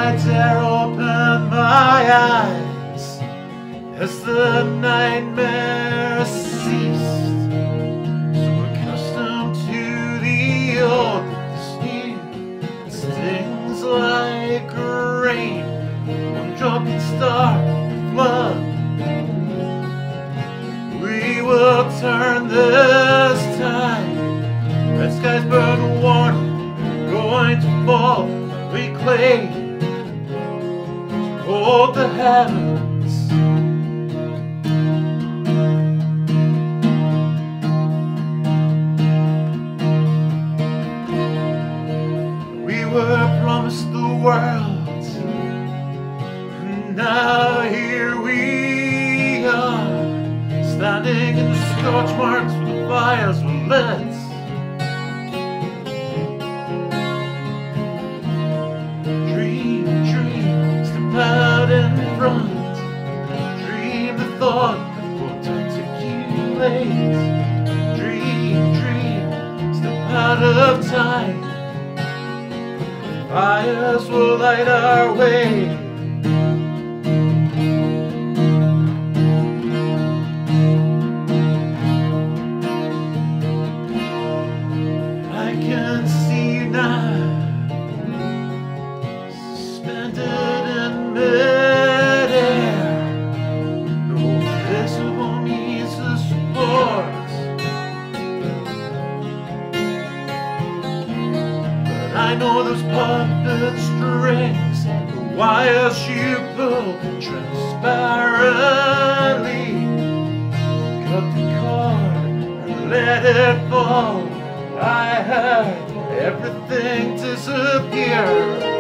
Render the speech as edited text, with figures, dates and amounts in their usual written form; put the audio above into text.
I dare open my eyes as the nightmare ceased. So accustomed to the old sleep, it stings like rain, one dropping star flood. We will turn this tide. Red skies burn warning, going to fall. We claim to hold the heavens. We were promised the world, and now here we are, standing in the scorch marks where the fires were lit. Dream, dream, step out in front. Dream the thought that won't articulate. Dream, dream, step out of time. Fires will light our way. I can see you now, suspended in midair. No visible means of support, but I know those puppet strings, the wires you pull transparently. Cut the cord and let it fall. I heard everything disappear.